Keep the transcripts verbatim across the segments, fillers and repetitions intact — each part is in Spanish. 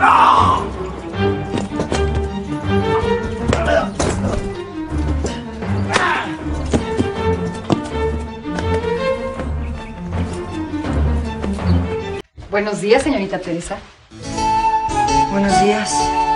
Buenos días, señorita Teresa. Buenos días.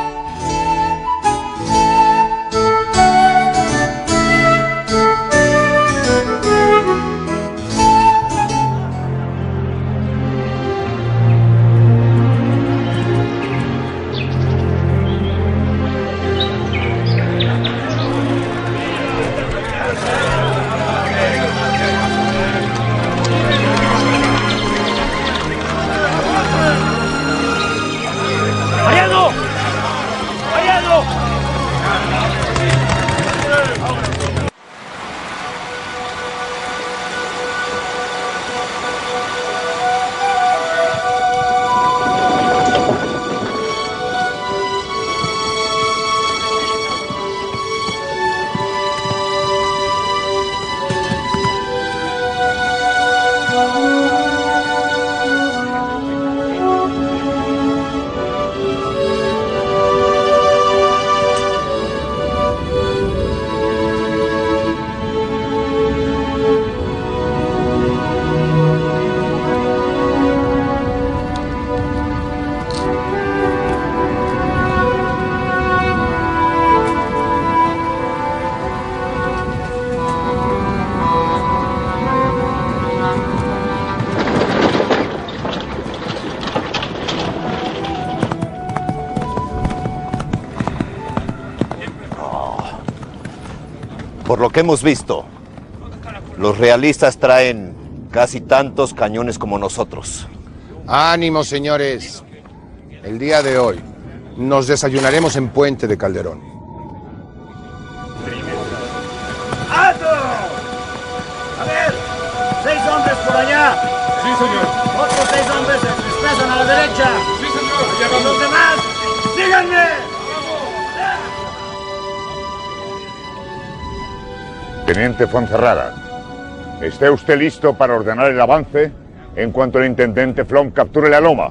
Por lo que hemos visto, los realistas traen casi tantos cañones como nosotros. Ánimo, señores. El día de hoy nos desayunaremos en Puente de Calderón. ¡Alto! A ver, seis hombres por allá. Sí, señor. Otros seis hombres se desplazan a la derecha. Sí, señor. Allá vamos. Los demás, síganme. Teniente Fonserrada, ¿esté usted listo para ordenar el avance en cuanto el intendente Flom capture la loma?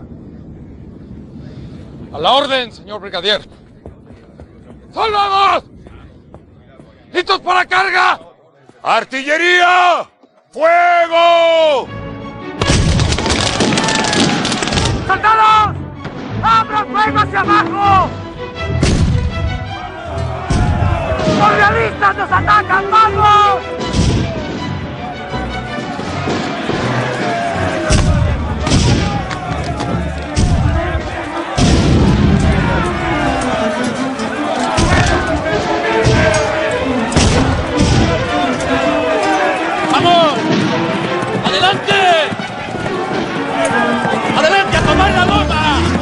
A la orden, señor brigadier. ¡Soldados! ¡Listos para carga! ¡Artillería! ¡Fuego! ¡Soldados! ¡Abran fuego hacia abajo! ¡Los realistas nos atacan! ¡Vamos! ¡Vamos! ¡Adelante! ¡Adelante a tomar la loma!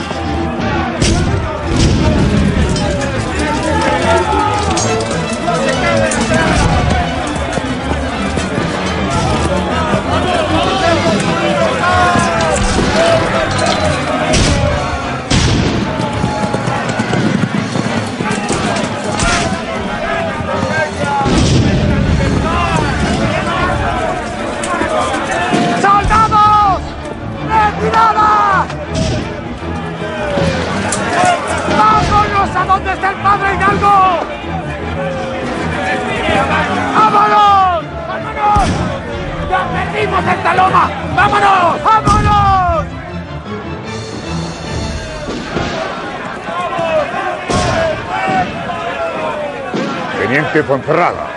¡Soldados! ¡Retirada! ¡Vámonos a donde está el padre Hidalgo! ¡Vámonos! ¡Vámonos! ¡Ya perdimos esta loma! ¡Vámonos! ¡Vámonos! Teniente Fonserrada,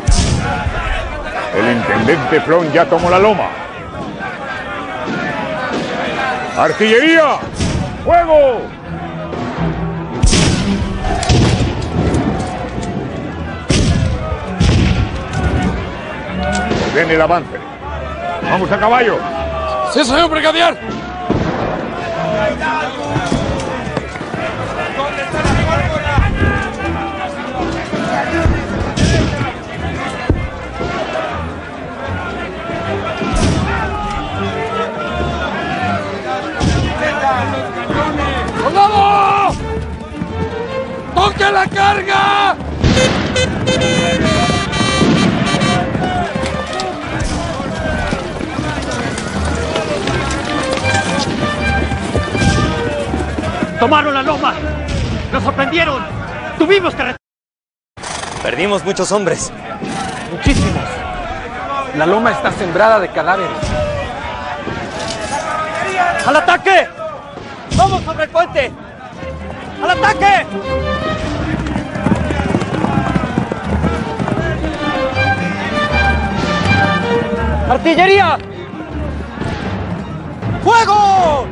el intendente Flom ya tomó la loma. ¡Artillería! ¡Fuego! Ordene el avance. ¡Vamos a caballo! ¡Sí, señor brigadier! ¡Soldado! ¡Toque la carga! Tomaron la loma. Nos sorprendieron. Tuvimos que... Perdimos muchos hombres. Muchísimos. La loma está sembrada de cadáveres. ¡Al ataque! ¡Vamos sobre el puente! ¡Al ataque! ¡Artillería! ¡Fuego!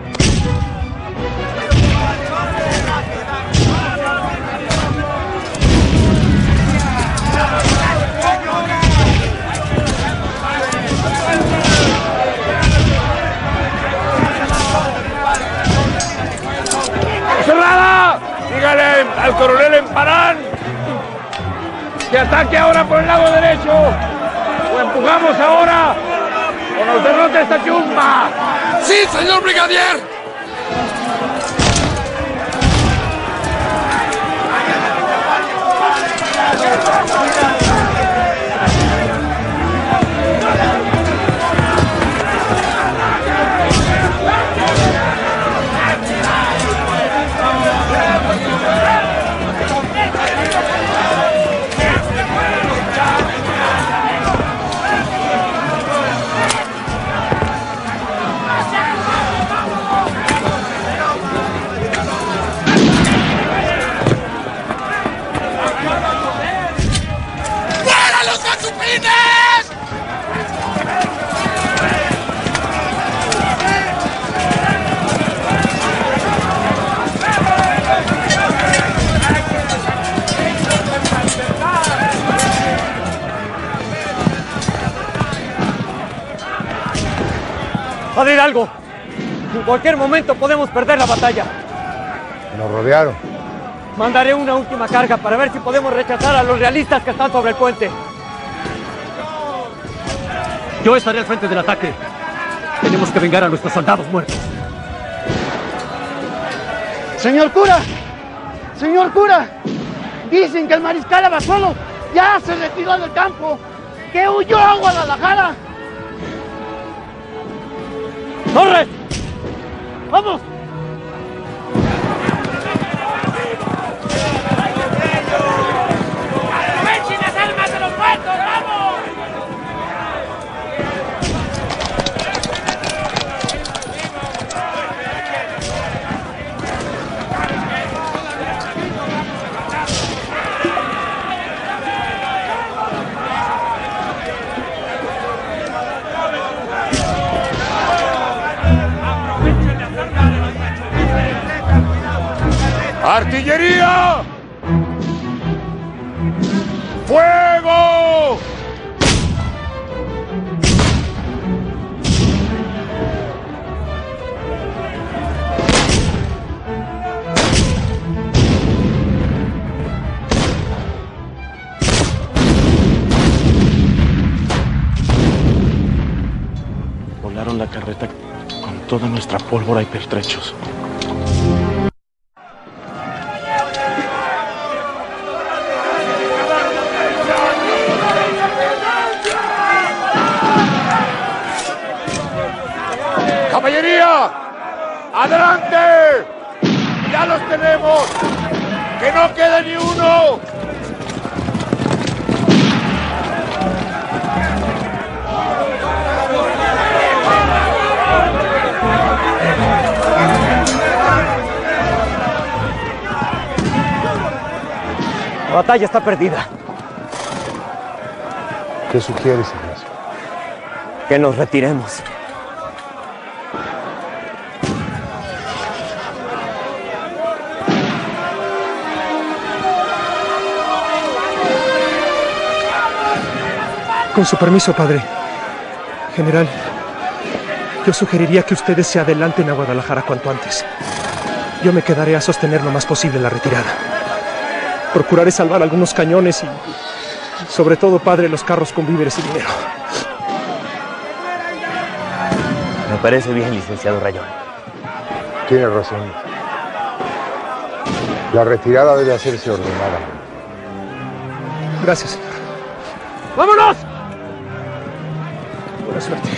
¡Cerrada! Dígale al coronel Emparán que ataque ahora por el lado derecho. O empujamos ahora o nos derrota esta chumba. ¡Sí, señor brigadier! Padre Hidalgo, en cualquier momento podemos perder la batalla. Nos rodearon. Mandaré una última carga para ver si podemos rechazar a los realistas que están sobre el puente. Yo estaré al frente del ataque. Tenemos que vengar a nuestros soldados muertos. Señor cura, señor cura, dicen que el mariscal Abasolo ya se retiró del campo, que huyó a Guadalajara. ¡Torres! ¡Vamos! ¡Aprovechen las almas de los muertos! ¡Vamos! ¡Artillería! ¡Fuego! Volaron la carreta con toda nuestra pólvora y pertrechos. ¡Caballería! ¡Adelante! ¡Ya los tenemos! ¡Que no quede ni uno! La batalla está perdida. ¿Qué sugieres, Ignacio? Que nos retiremos. Con su permiso, padre. General, yo sugeriría que ustedes se adelanten a Guadalajara cuanto antes. Yo me quedaré a sostener lo más posible la retirada. Procuraré salvar algunos cañones y, sobre todo, padre, los carros con víveres y dinero. Me parece bien, licenciado Rayón. Tiene razón. La retirada debe hacerse ordenada. Gracias, señor. ¡Vámonos! Buena suerte.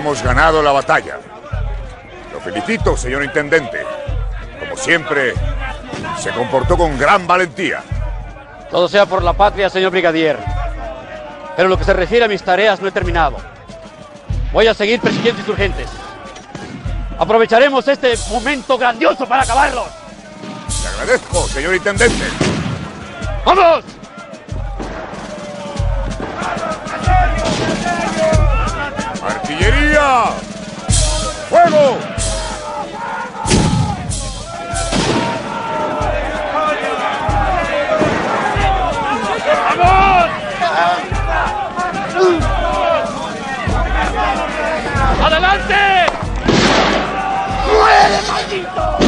Hemos ganado la batalla. Lo felicito, señor intendente. Como siempre, se comportó con gran valentía. Todo sea por la patria, señor brigadier. Pero en lo que se refiere a mis tareas no he terminado. Voy a seguir persiguiendo insurgentes. Aprovecharemos este momento grandioso para acabarlos. Le agradezco, señor intendente. ¡Vamos! ¡Artillería! ¡Fuego! ¡Vamos! ¡Adelante! ¡Muere, maldito!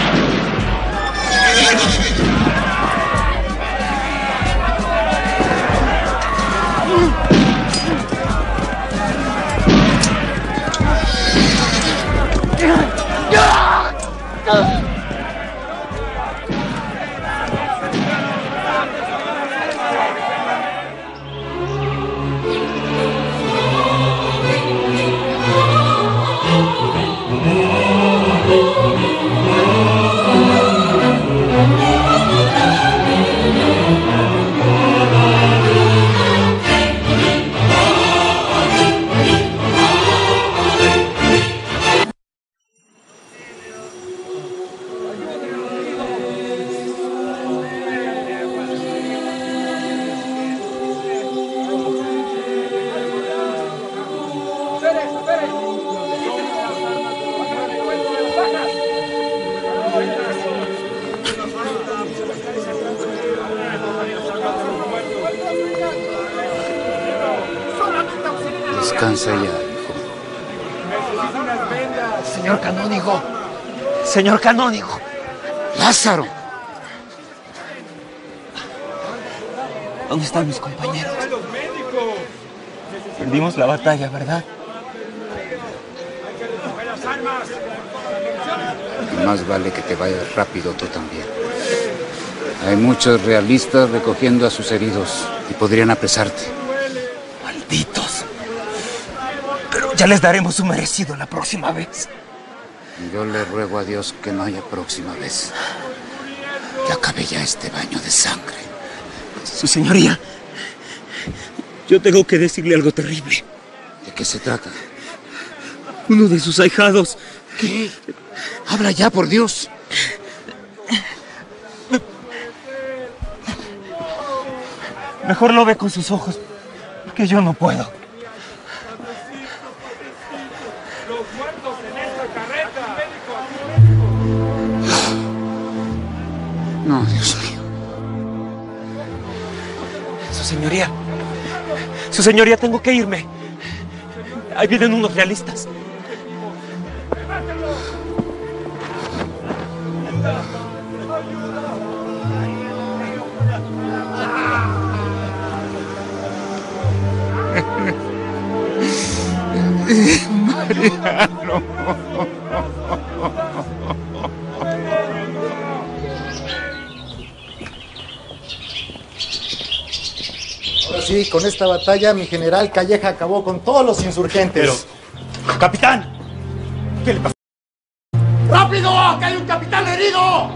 Descansa ya, hijo. Señor canónigo. Señor canónigo. Lázaro. ¿Dónde están mis compañeros? Perdimos la batalla, ¿verdad? Más vale que te vayas rápido tú también. Hay muchos realistas recogiendo a sus heridos y podrían apresarte. Malditos. Pero ya les daremos su merecido la próxima vez. Yo le ruego a Dios que no haya próxima vez. Que acabe ya este baño de sangre. Su señoría, yo tengo que decirle algo terrible. ¿De qué se trata? Uno de sus ahijados. ¿Qué? Habla ya, por Dios. Mejor lo ve con sus ojos, que yo no puedo. Los muertos en esta carreta. No, Dios mío. Su señoría. Su señoría, tengo que irme. Ahí vienen unos realistas. Mariano. Ahora sí, con esta batalla mi general Calleja acabó con todos los insurgentes. Pero, capitán, ¿qué le pasó? ¡Rápido! ¡Que hay un capitán herido!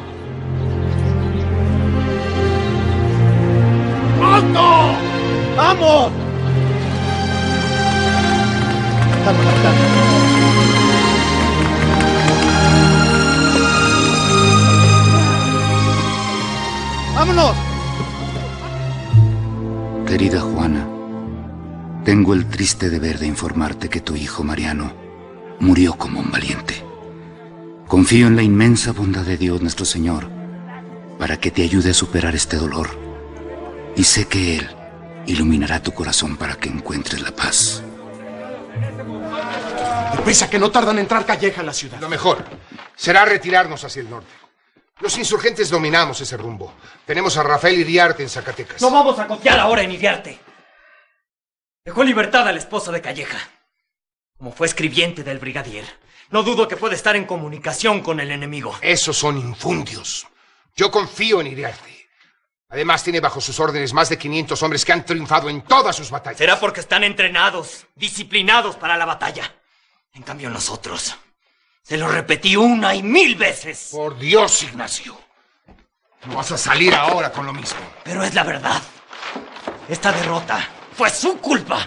¡Pronto! ¡Vamos! Calma, capitán. ¡Vámonos! Querida Juana, tengo el triste deber de informarte que tu hijo Mariano murió como un valiente. Confío en la inmensa bondad de Dios nuestro Señor para que te ayude a superar este dolor. Y sé que Él iluminará tu corazón para que encuentres la paz. Deprisa, que no tardan en entrar Calleja en la ciudad. Lo mejor será retirarnos hacia el norte. Los insurgentes dominamos ese rumbo. Tenemos a Rafael Iriarte en Zacatecas. No vamos a confiar ahora en Iriarte. Dejó en libertad a la esposa de Calleja. Como fue escribiente del brigadier, no dudo que puede estar en comunicación con el enemigo. Esos son infundios. Yo confío en Iriarte. Además, tiene bajo sus órdenes más de quinientos hombres que han triunfado en todas sus batallas. Será porque están entrenados, disciplinados para la batalla. En cambio nosotros, se lo repetí una y mil veces. Por Dios, Ignacio. No vas a salir ahora con lo mismo. Pero es la verdad. Esta derrota fue su culpa.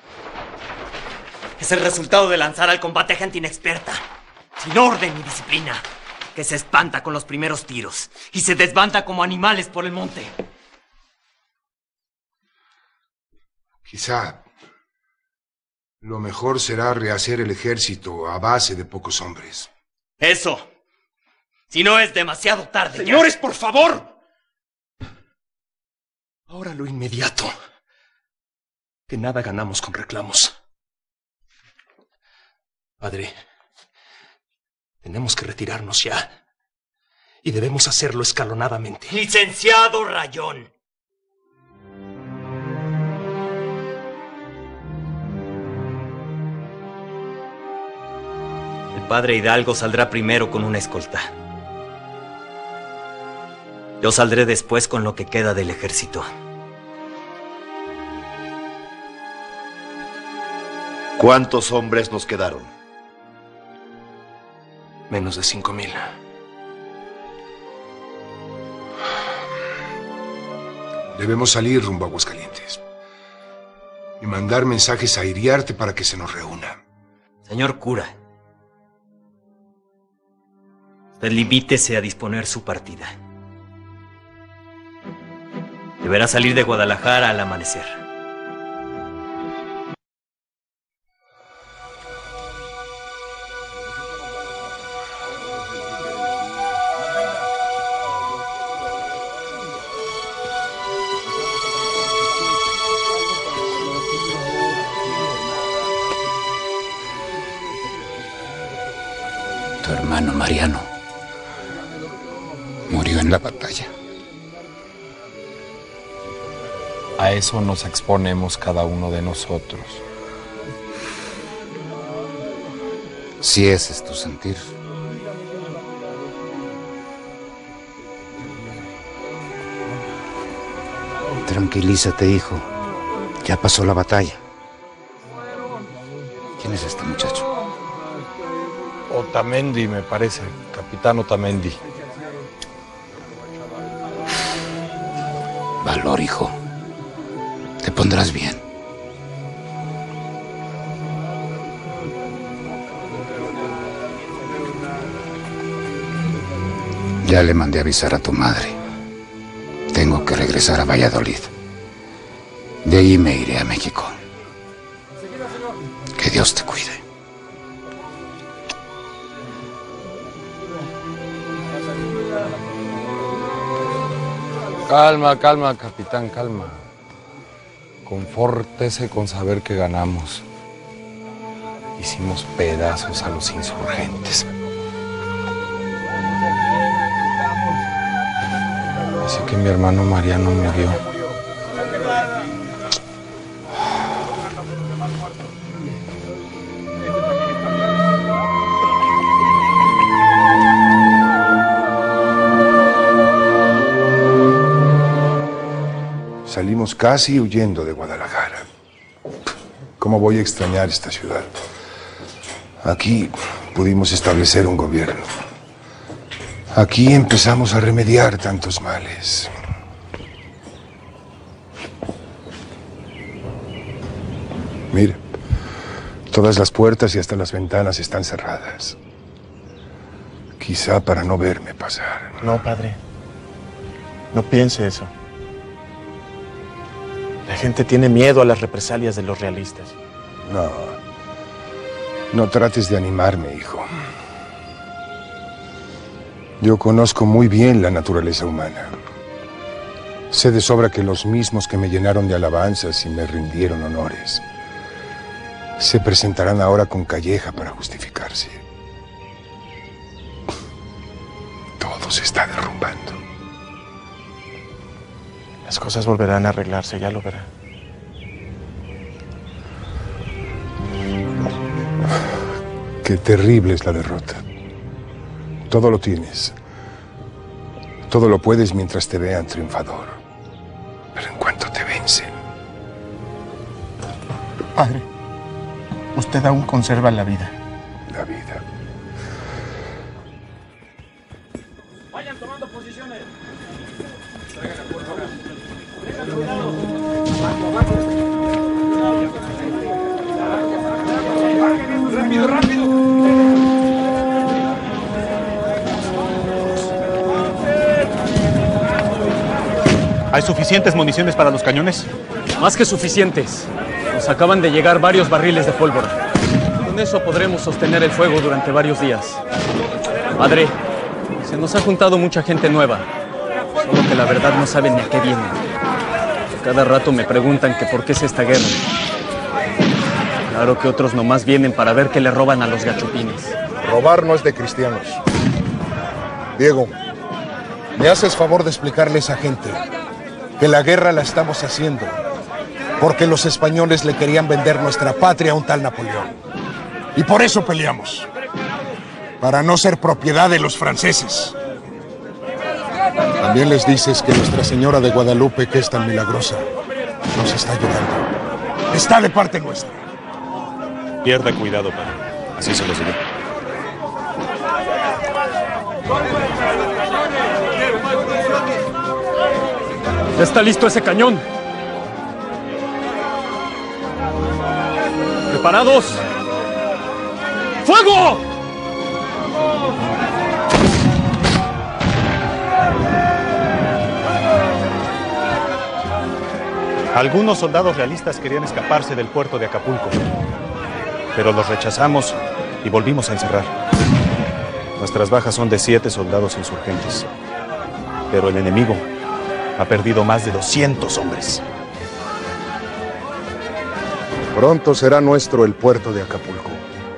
Es el resultado de lanzar al combate gente inexperta, sin orden ni disciplina, que se espanta con los primeros tiros y se desbanda como animales por el monte. Quizá lo mejor será rehacer el ejército a base de pocos hombres. Eso. Si no es demasiado tarde. Señores, ya. Por favor. Ahora lo inmediato. Que nada ganamos con reclamos. Padre, tenemos que retirarnos ya. Y debemos hacerlo escalonadamente. Licenciado Rayón. El padre Hidalgo saldrá primero con una escolta. Yo saldré después con lo que queda del ejército. ¿Cuántos hombres nos quedaron? Menos de cinco mil. Debemos salir rumbo a Aguascalientes y mandar mensajes a Iriarte para que se nos reúna. Señor cura, usted limítese a disponer su partida. Deberá salir de Guadalajara al amanecer. Tu hermano Mariano murió en la batalla. A eso nos exponemos cada uno de nosotros. Si ese es tu sentir. Tranquilízate, hijo. Ya pasó la batalla. ¿Quién es este muchacho? Otamendi, me parece. Capitán Otamendi. Valor, hijo. Te pondrás bien. Ya le mandé avisar a tu madre. Tengo que regresar a Valladolid. De ahí me iré a México. Que Dios te cuide. Calma, calma, capitán, calma. Confórtese con saber que ganamos. Hicimos pedazos a los insurgentes. Así que mi hermano Mariano murió. Salimos casi huyendo de Guadalajara. ¿Cómo voy a extrañar esta ciudad? Aquí pudimos establecer un gobierno. Aquí empezamos a remediar tantos males. Mira, todas las puertas y hasta las ventanas están cerradas. Quizá para no verme pasar. No, padre. No piense eso. La gente tiene miedo a las represalias de los realistas. No. No trates de animarme, hijo. Yo conozco muy bien la naturaleza humana. Sé de sobra que los mismos que me llenaron de alabanzas y me rindieron honores se presentarán ahora con Calleja para justificarse. Todo se está derrumbando. Las cosas volverán a arreglarse, ya lo verá. Qué terrible es la derrota. Todo lo tienes. Todo lo puedes mientras te vean triunfador. Pero en cuanto te vencen... Padre, usted aún conserva la vida. la vida. Vayan tomando posiciones. Rápido, rápido. ¿Hay suficientes municiones para los cañones? Más que suficientes. Nos acaban de llegar varios barriles de pólvora. Con eso podremos sostener el fuego durante varios días. Padre, se nos ha juntado mucha gente nueva. Solo que la verdad no saben ni a qué vienen. Cada rato me preguntan que por qué es esta guerra. Claro que otros nomás vienen para ver que le roban a los gachupines. Robar no es de cristianos. Diego, ¿me haces favor de explicarle a esa gente que la guerra la estamos haciendo porque los españoles le querían vender nuestra patria a un tal Napoleón? Y por eso peleamos. Para no ser propiedad de los franceses. También les dices que Nuestra Señora de Guadalupe, que es tan milagrosa, nos está ayudando. Está de parte nuestra. Pierda cuidado, padre. Así se los diré. ¿Ya está listo ese cañón? ¿Preparados? ¡Fuego! Algunos soldados realistas querían escaparse del puerto de Acapulco, pero los rechazamos y volvimos a encerrar. Nuestras bajas son de siete soldados insurgentes, pero el enemigo ha perdido más de doscientos hombres. Pronto será nuestro el puerto de Acapulco.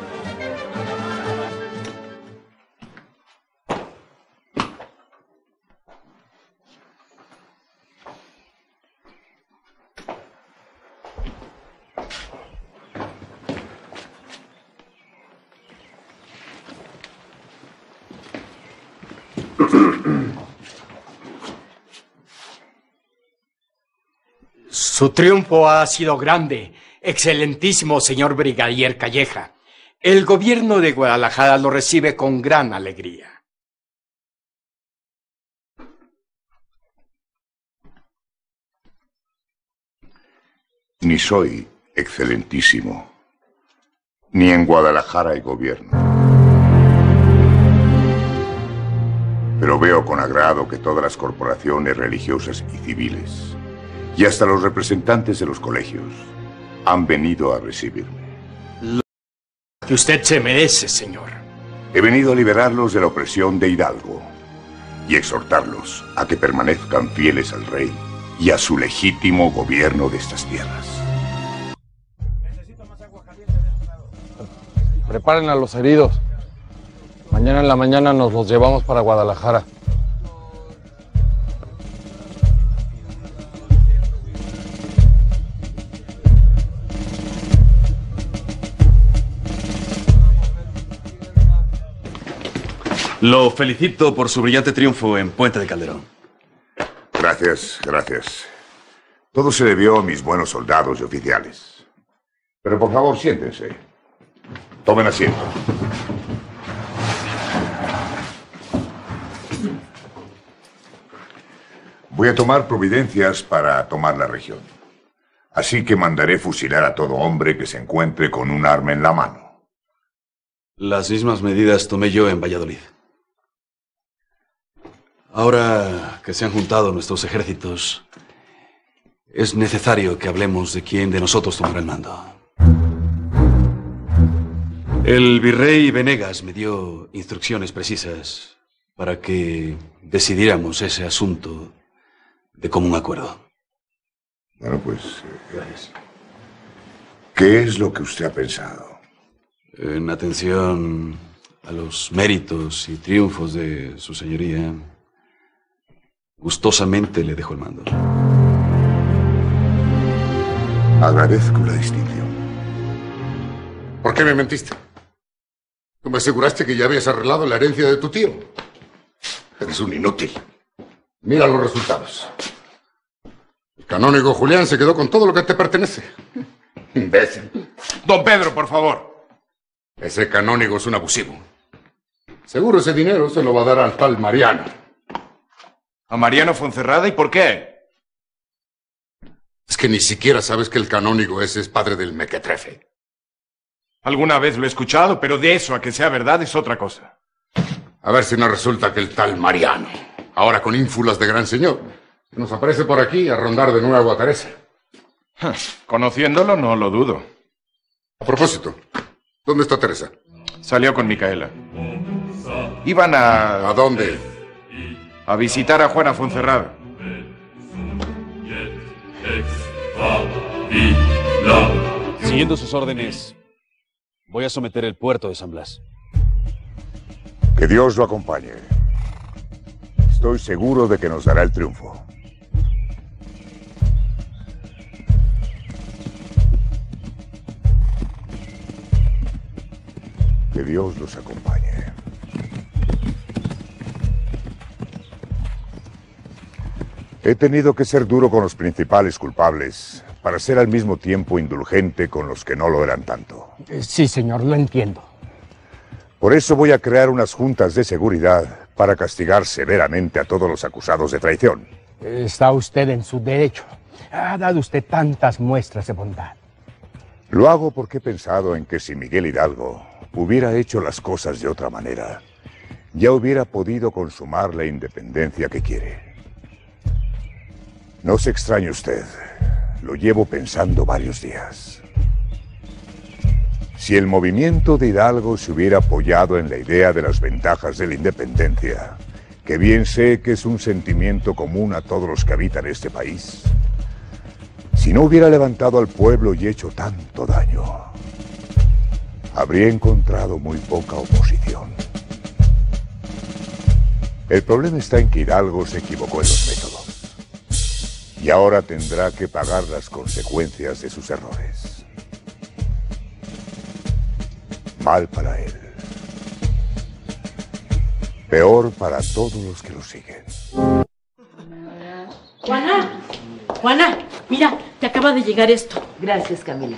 Su triunfo ha sido grande, excelentísimo señor brigadier Calleja. El gobierno de Guadalajara lo recibe con gran alegría. Ni soy excelentísimo, ni en Guadalajara hay gobierno. Pero veo con agrado que todas las corporaciones religiosas y civiles, y hasta los representantes de los colegios, han venido a recibirme. Lo que usted se merece, señor. He venido a liberarlos de la opresión de Hidalgo y exhortarlos a que permanezcan fieles al rey y a su legítimo gobierno de estas tierras. Preparen a los heridos. Mañana en la mañana nos los llevamos para Guadalajara. Lo felicito por su brillante triunfo en Puente de Calderón. Gracias, gracias. Todo se debió a mis buenos soldados y oficiales. Pero por favor, siéntense. Tomen asiento. Voy a tomar providencias para tomar la región. Así que mandaré fusilar a todo hombre que se encuentre con un arma en la mano. Las mismas medidas tomé yo en Valladolid. Ahora que se han juntado nuestros ejércitos, es necesario que hablemos de quién de nosotros tomará el mando. El virrey Venegas me dio instrucciones precisas para que decidiéramos ese asunto de común acuerdo. Bueno, pues, gracias. ¿Qué es lo que usted ha pensado? En atención a los méritos y triunfos de su señoría, gustosamente le dejo el mando. Agradezco la distinción. ¿Por qué me mentiste? Tú me aseguraste que ya habías arreglado la herencia de tu tío. Eres un inútil. Mira los resultados. El canónigo Julián se quedó con todo lo que te pertenece. Imbécil. Don Pedro, por favor. Ese canónigo es un abusivo. Seguro ese dinero se lo va a dar al tal Mariano. ¿A Mariano Fonferrada? ¿Y por qué? Es que ni siquiera sabes que el canónigo ese es padre del mequetrefe. Alguna vez lo he escuchado, pero de eso a que sea verdad es otra cosa. A ver si no resulta que el tal Mariano, ahora con ínfulas de gran señor, nos aparece por aquí a rondar de nuevo a Teresa. Conociéndolo, no lo dudo. A propósito, ¿dónde está Teresa? Salió con Micaela. Iban a... ¿A dónde? A visitar a Juana Fonferrada. Siguiendo sus órdenes, voy a someter el puerto de San Blas. Que Dios lo acompañe. Estoy seguro de que nos dará el triunfo. Que Dios los acompañe. He tenido que ser duro con los principales culpables para ser al mismo tiempo indulgente con los que no lo eran tanto. Sí, señor, lo entiendo. Por eso voy a crear unas juntas de seguridad para castigar severamente a todos los acusados de traición. Está usted en su derecho. Ha dado usted tantas muestras de bondad. Lo hago porque he pensado en que si Miguel Hidalgo hubiera hecho las cosas de otra manera, ya hubiera podido consumar la independencia que quiere. No se extrañe usted, lo llevo pensando varios días. Si el movimiento de Hidalgo se hubiera apoyado en la idea de las ventajas de la independencia, que bien sé que es un sentimiento común a todos los que habitan este país, si no hubiera levantado al pueblo y hecho tanto daño, habría encontrado muy poca oposición. El problema está en que Hidalgo se equivocó en los métodos. Y ahora tendrá que pagar las consecuencias de sus errores. Mal para él. Peor para todos los que lo siguen. Juana, Juana, mira, te acaba de llegar esto. Gracias, Camila.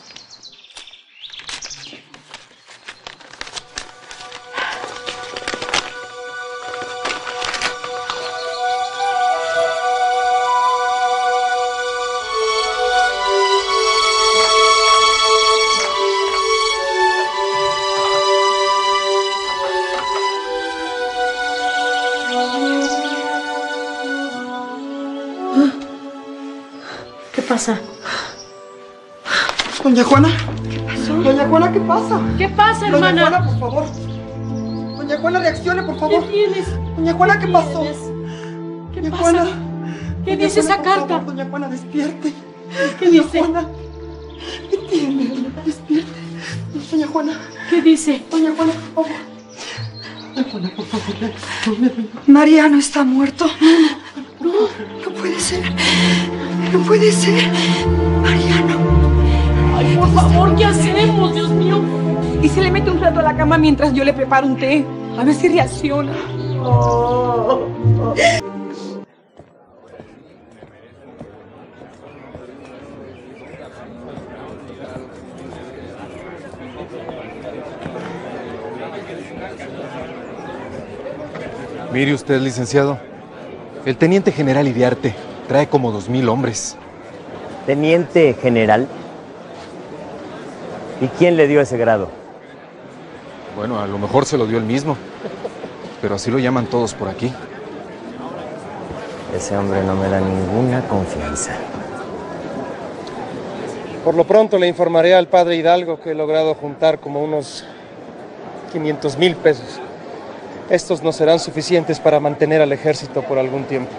¿Qué pasa? Doña Juana. ¿Qué pasó? Doña Juana, ¿qué pasa? ¿Qué pasa, hermana? Doña Juana, por favor. Doña Juana, reaccione, por favor. ¿Qué tienes? Doña Juana, ¿qué pasó? ¿Qué Doña pasa? Juana. ¿Qué Doña dice Juana, esa por carta? favor, Doña Juana, despierte. ¿Qué Doña dice? Juana, ¿qué tiene? Despierte. Doña Juana. ¿Qué dice? Doña Juana, por favor. Doña Juana, por favor. Mariano está muerto. No, no puede ser. No puede ser. Mariano. Ay, por favor, ¿qué hacemos, Dios mío? Y se le mete un rato a la cama mientras yo le preparo un té. A ver si reacciona. Oh, oh. Mire usted, licenciado. El teniente general Iriarte trae como dos mil hombres. ¿Teniente general? ¿Y quién le dio ese grado? Bueno, a lo mejor se lo dio él mismo. Pero así lo llaman todos por aquí. Ese hombre no me da ninguna confianza. Por lo pronto le informaré al padre Hidalgo que he logrado juntar como unos quinientos mil pesos. Estos no serán suficientes para mantener al ejército por algún tiempo.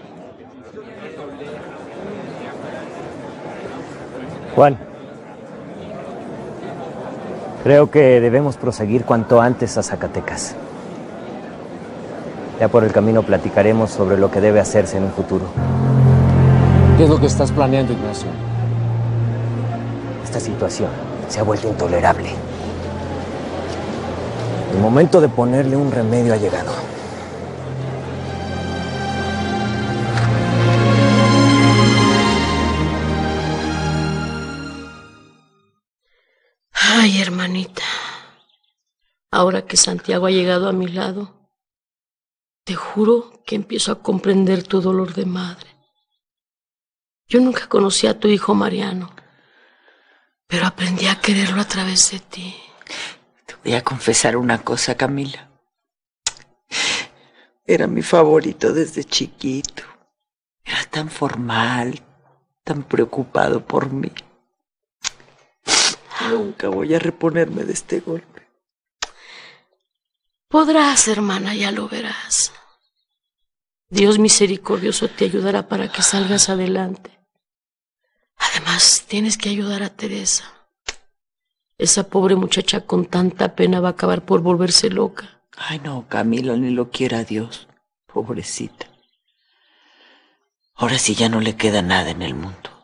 Juan, creo que debemos proseguir cuanto antes a Zacatecas. Ya por el camino platicaremos sobre lo que debe hacerse en un futuro. ¿Qué es lo que estás planeando, Ignacio? Esta situación se ha vuelto intolerable. El momento de ponerle un remedio ha llegado. Ay, hermanita, Ahora que Santiago ha llegado a mi lado, te juro que empiezo a comprender tu dolor de madre. Yo nunca conocí a tu hijo Mariano, pero aprendí a quererlo a través de ti. Te voy a confesar una cosa, Camila. Era mi favorito desde chiquito. Era tan formal, tan preocupado por mí. Nunca voy a reponerme de este golpe. Podrás, hermana, ya lo verás. Dios misericordioso te ayudará para que salgas adelante. Además, tienes que ayudar a Teresa. Esa pobre muchacha con tanta pena va a acabar por volverse loca. Ay, no, Camila, ni lo quiera Dios. Pobrecita. Ahora sí ya no le queda nada en el mundo.